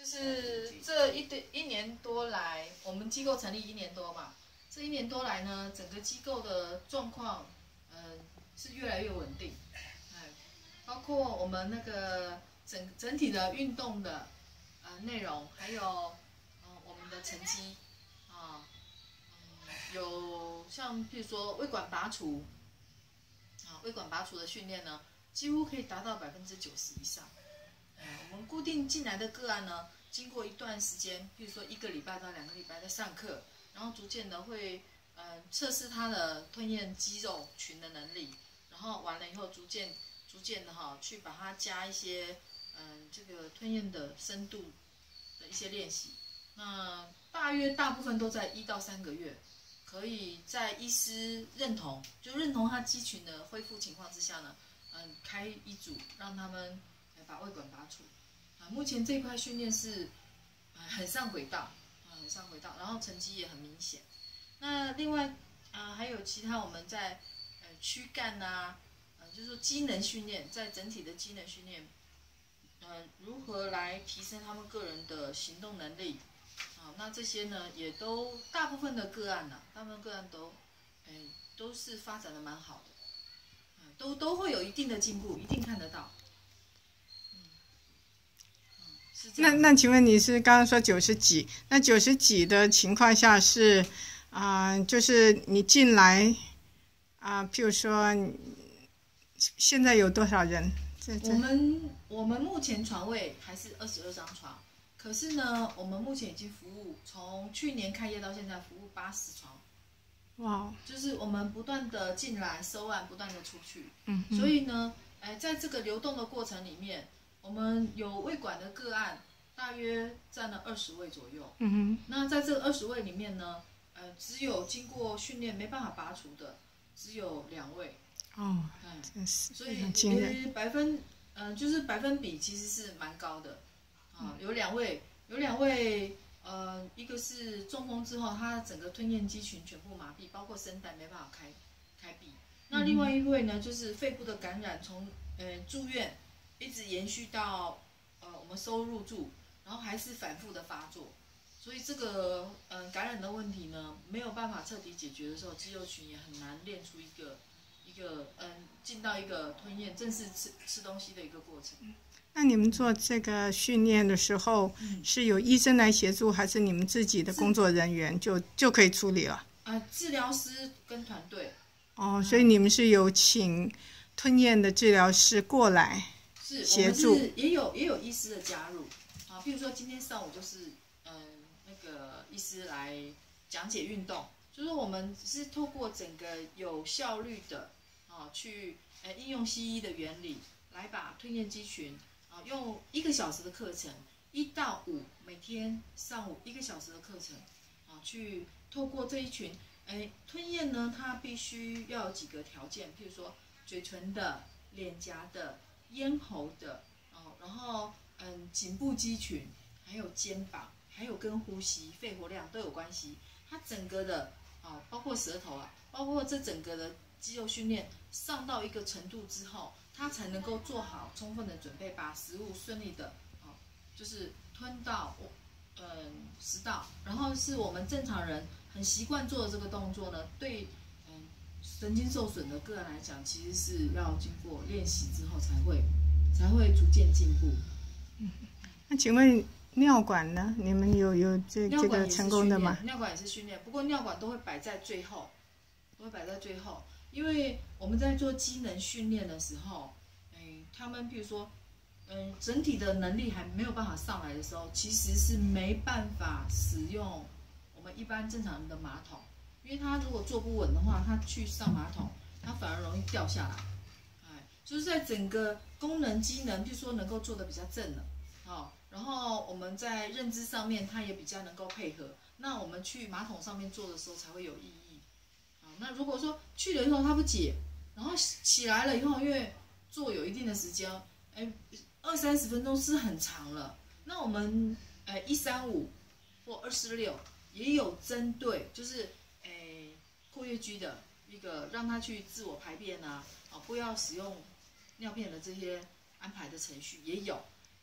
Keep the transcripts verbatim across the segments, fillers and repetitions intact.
就是这一对一年多来，我们机构成立一年多嘛，这一年多来呢，整个机构的状况，嗯、呃，是越来越稳定，哎，包括我们那个整整体的运动的呃内容，还有呃我们的成绩啊，嗯，有像譬如说胃管拔除啊，胃管拔除的训练呢，几乎可以达到百分之九十以上。我们固定进来的个案呢，经过一段时间，比如说一个礼拜到两个礼拜的上课，然后逐渐的会呃测试他的吞咽肌肉群的能力，然后完了以后逐渐逐渐的哈去把它加一些嗯、呃、这个吞咽的深度的一些练习。那大约大部分都在一到三个月，可以在医师认同就认同他肌群的恢复情况之下呢，嗯开医嘱让他们。把胃管拔除，啊，目前这一块训练是，呃，很上轨道，啊，很上轨道，然后成绩也很明显。那另外，啊，还有其他我们在，呃，躯干呐，呃，就是说机能训练，在整体的机能训练，呃，如何来提升他们个人的行动能力，啊，那这些呢，也都大部分的个案呐、啊，大部分个案都，哎，都是发展的蛮好的，啊，都都会有一定的进步，一定看得到。 那那请问你是刚刚说九十几？那九十几的情况下是，啊、呃，就是你进来啊、呃，譬如说，现在有多少人？ 我们我们目前床位还是二十二张床，可是呢，我们目前已经服务从去年开业到现在服务八十床。 哇！ 就是我们不断的进来收案，不断的出去。 嗯。 所以呢，哎，在这个流动的过程里面。我们有胃管的个案，大约占了二十位左右。 嗯哼。 那在这二十位里面呢，呃，只有经过训练没办法拔除的，只有两位。 哦， 嗯， 真是所以惊人。 百分，嗯、呃，就是百分比其实是蛮高的。啊，有两位，有两位，呃，一个是中风之后，他整个吞咽肌群全部麻痹，包括声带没办法开开闭。那另外一位呢，就是肺部的感染，从呃住院。一直延续到呃我们收入住，然后还是反复的发作，所以这个嗯、呃、感染的问题呢没有办法彻底解决的时候，肌肉群也很难练出一个一个嗯进到一个吞咽正式吃吃东西的一个过程。 那你们做这个训练的时候，嗯、是有医生来协助，还是你们自己的工作人员就就可以处理了？ 啊、呃，治疗师跟团队。 哦，所以你们是有请吞咽的治疗师过来。 是，我们是也有也有医师的加入啊，譬如说今天上午就是嗯那个医师来讲解运动，就是我们是透过整个有效率的啊去呃应用西医的原理来把吞咽肌群啊用一个小时的课程，一到五每天上午一个小时的课程啊去透过这一群哎吞咽呢，它必须要有几个条件，譬如说嘴唇的、脸颊的。咽喉的，哦，然后嗯，颈部肌群，还有肩膀，还有跟呼吸、肺活量都有关系。它整个的啊、哦，包括舌头啊，包括这整个的肌肉训练上到一个程度之后，它才能够做好充分的准备，把食物顺利的啊、哦，就是吞到嗯食道。然后是我们正常人很习惯做的这个动作呢，对。神经受损的个案来讲，其实是要经过练习之后才会才会逐渐进步。 嗯，那请问尿管呢？你们有有这这个成功的吗？ 尿管也是训练，不过尿管都会摆在最后，都会摆在最后，因为我们在做机能训练的时候，哎，他们比如说，嗯，整体的能力还没有办法上来的时候，其实是没办法使用我们一般正常人的马桶。因为他如果坐不稳的话，他去上马桶，他反而容易掉下来。哎，就是在整个功能机能，就说能够做得比较正了，哦，然后我们在认知上面，他也比较能够配合。那我们去马桶上面做的时候才会有意义。啊，那如果说去了以后他不解，然后起来了以后，因为坐有一定的时间，哎，二三十分钟是很长了。那我们哎一三五或二四六也有针对，就是。括约肌的一个让他去自我排便啊，啊，不要使用尿片的这些安排的程序也有。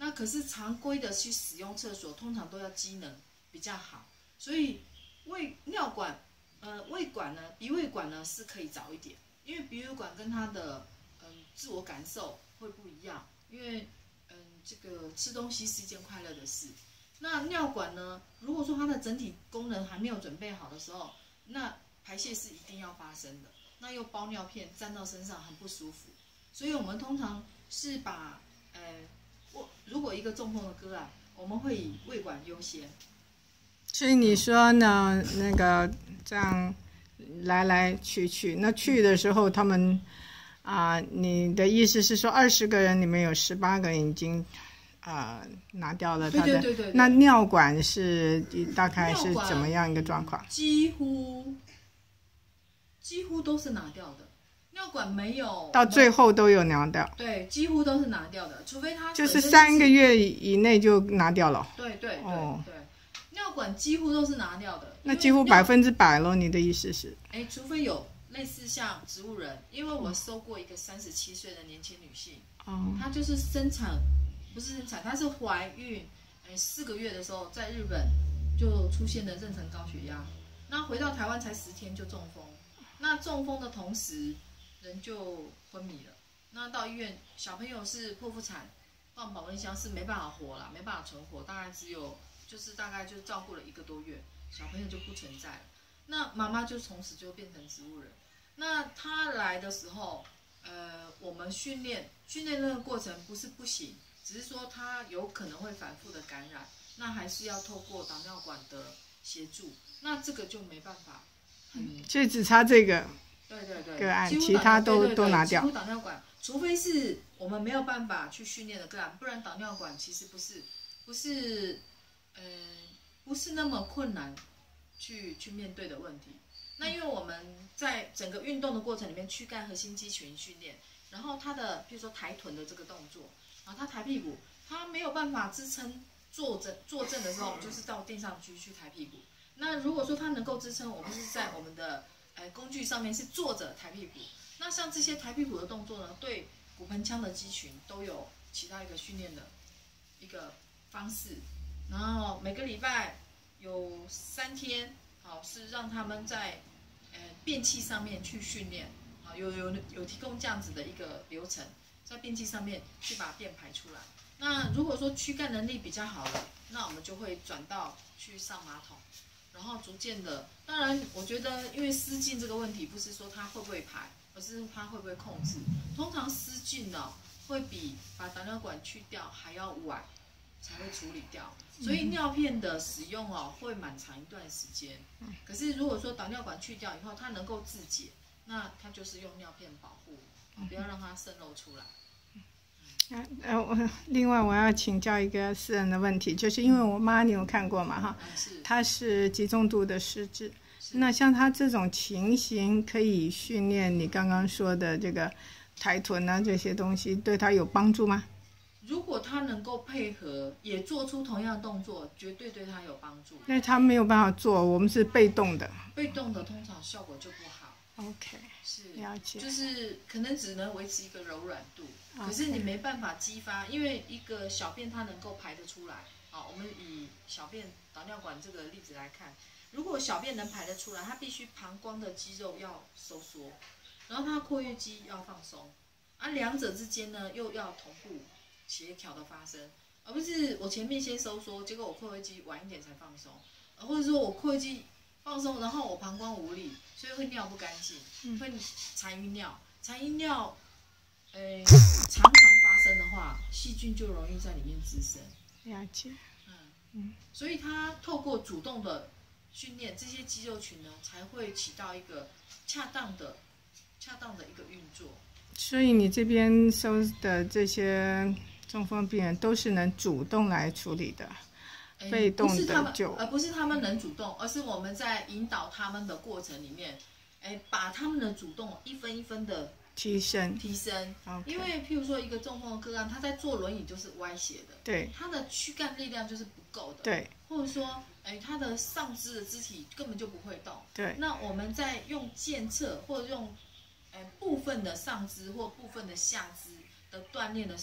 那可是常规的去使用厕所，通常都要机能比较好，所以胃尿管，呃，胃管呢，鼻胃管呢是可以早一点，因为鼻胃管跟它的嗯自我感受会不一样，因为嗯这个吃东西是一件快乐的事。那尿管呢，如果说它的整体功能还没有准备好的时候，那排泄是一定要发生的，那又包尿片沾到身上很不舒服，所以我们通常是把呃。如果一个中风的个案，我们会以胃管优先。 所以你说呢？那个这样来来去去，那去的时候他们啊、呃，你的意思是说二十个人里面有十八个人已经啊、呃、拿掉了他的， 对对对对对， 那尿管是大概是怎么样一个状况？ 几乎几乎都是拿掉的。尿管没有到最后都有拿掉， 对，几乎都是拿掉的，除非它就是三个月以内就拿掉了。 对对对、 哦、 对，尿管几乎都是拿掉的。 那几乎百分之百咯，你的意思是？ 哎，除非有类似像植物人，因为我收过一个三十七岁的年轻女性，哦，她就是生产不是生产，她是怀孕哎四个月的时候，在日本就出现了妊娠高血压，那回到台湾才十天就中风，那中风的同时。人就昏迷了，那到医院，小朋友是剖腹产，放保温箱是没办法活了，没办法存活，大概只有就是大概就照顾了一个多月，小朋友就不存在了。那妈妈就从此就变成植物人。那他来的时候，呃，我们训练训练那个过程不是不行，只是说他有可能会反复的感染，那还是要透过导尿管的协助，那这个就没办法。 嗯，所以只差这个。 对对对， 个案，其他都对对对都拿掉。 几乎导尿管，除非是我们没有办法去训练的个案，不然导尿管其实不是不是，呃，不是那么困难去去面对的问题。那因为我们在整个运动的过程里面，躯干核心肌群训练，然后他的比如说抬臀的这个动作，然后他抬屁股，他没有办法支撑坐着坐正的时候，我们就是到垫上去去抬屁股。那如果说他能够支撑，我们是在我们的呃，工具上面是坐着抬屁股，那像这些抬屁股的动作呢，对骨盆腔的肌群都有起到一个训练的一个方式。然后每个礼拜有三天，好是让他们在呃便器上面去训练，啊有有有提供这样子的一个流程，在便器上面去把便排出来。那如果说躯干能力比较好了，那我们就会转到去上马桶。然后逐渐的，当然，我觉得因为失禁这个问题，不是说它会不会排，而是它会不会控制。通常失禁呢，会比把导尿管去掉还要晚才会处理掉，所以尿片的使用哦，会蛮长一段时间。可是如果说导尿管去掉以后，它能够自解，那它就是用尿片保护，不要让它渗漏出来。 呃，我另外我要请教一个私人的问题，就是因为我妈你有看过嘛哈，她是极重度的失智，那像她这种情形，可以训练你刚刚说的这个抬臀啊这些东西，对她有帮助吗？ 如果她能够配合，也做出同样的动作，绝对对她有帮助。 因为她没有办法做，我们是被动的， 被动的通常效果就不好。 OK， 是了解， 就是可能只能维持一个柔软度。可是你没办法激发，因为一个小便它能够排得出来。好，我们以小便导尿管这个例子来看，如果小便能排得出来，它必须膀胱的肌肉要收缩，然后它括约肌要放松，啊，两者之间呢又要同步协调的发生，而不是我前面先收缩，结果我括约肌晚一点才放松，或者说我括约肌放松，然后我膀胱无力，所以会尿不干净，会残余尿，残余尿。诶，常常发生的话，细菌就容易在里面滋生。 了解。 嗯嗯，所以它透过主动的训练，这些肌肉群呢，才会起到一个恰当的、恰当的一个运作。 所以你这边收的这些中风病人都是能主动来处理的，被动的就， 而不是他们能主动，而是我们在引导他们的过程里面，哎，把他们的主动一分一分的。 提升提升， okay. 因为譬如说一个中风的个案，他在坐轮椅就是歪斜的， 对， 他的躯干力量就是不够的， 对， 或者说，哎，他的上肢的肢体根本就不会动， 对。 那我们在用健侧或者用，哎，部分的上肢或部分的下肢的锻炼的时候，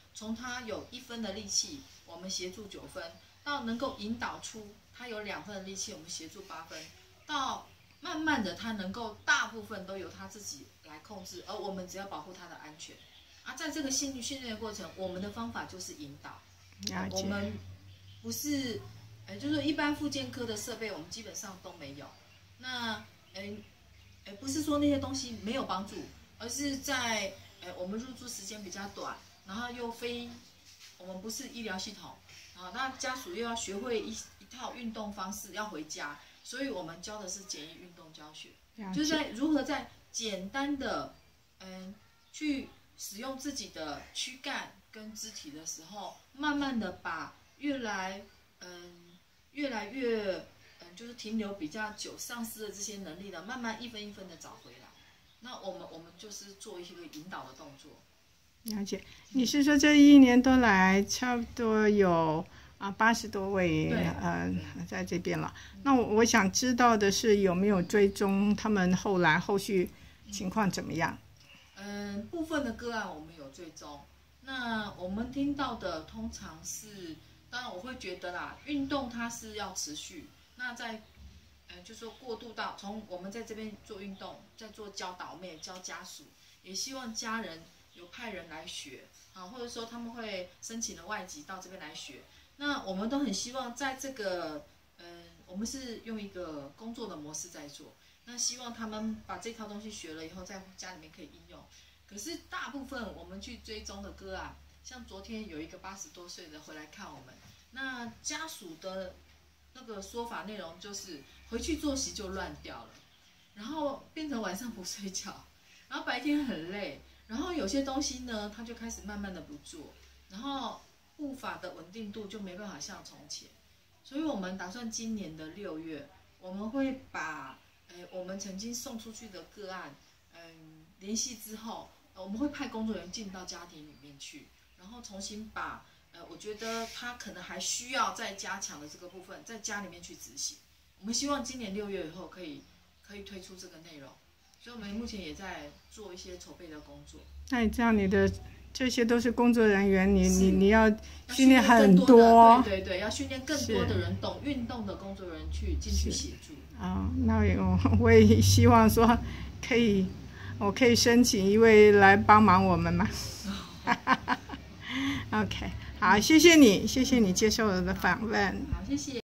从他有一分的力气，我们协助九分，到能够引导出他有两分的力气，我们协助八分，到慢慢的他能够大部分都由他自己来控制，而我们只要保护他的安全。啊，在这个训练训练的过程，我们的方法就是引导，我们不是，呃，就是一般复健科的设备，我们基本上都没有。那，呃，呃，不是说那些东西没有帮助，而是在，呃，我们入住时间比较短，然后又非，我们不是医疗系统，啊，那家属又要学会一一套运动方式要回家，所以我们教的是简易运动教学，就是在如何在简单的，嗯，去使用自己的躯干跟肢体的时候，慢慢的把越来，嗯，越来越。就是停留比较久，丧失的这些能力呢，慢慢一分一分的找回来。那我们我们就是做一些个引导的动作。 了解，你是说这一年多来，差不多有啊八十多位呃在这边了。那我我想知道的是，有没有追踪他们后来后续情况怎么样？ 嗯，呃、部分的个案我们有追踪。那我们听到的通常是，当然我会觉得啦，运动它是要持续。那在，呃，就说过渡到从我们在这边做运动，在做教导妹、教家属，也希望家人有派人来学啊，或者说他们会申请了外籍到这边来学。那我们都很希望在这个，嗯、呃，我们是用一个工作的模式在做。那希望他们把这套东西学了以后，在家里面可以应用。可是大部分我们去追踪的个案，像昨天有一个八十多岁的回来看我们，那家属的。那个说法内容就是回去作息就乱掉了，然后变成晚上不睡觉，然后白天很累，然后有些东西呢他就开始慢慢的不做，然后步伐的稳定度就没办法像从前，所以我们打算今年的六月，我们会把呃我们曾经送出去的个案，嗯联系之后，我们会派工作人员进到家庭里面去，然后重新把。呃，我觉得他可能还需要再加强的这个部分，在家里面去执行。我们希望今年六月以后可以可以推出这个内容，所以我们目前也在做一些筹备的工作。 那你这样，你的这些都是工作人员，你你你要训练很多， 对对对，要训练更多的人懂运动的工作人员去进去协助。 啊、哦，那我我也希望说可以，我可以申请一位来帮忙我们嘛。OK。好，谢谢你，谢谢你接受我的访问。 好，谢谢。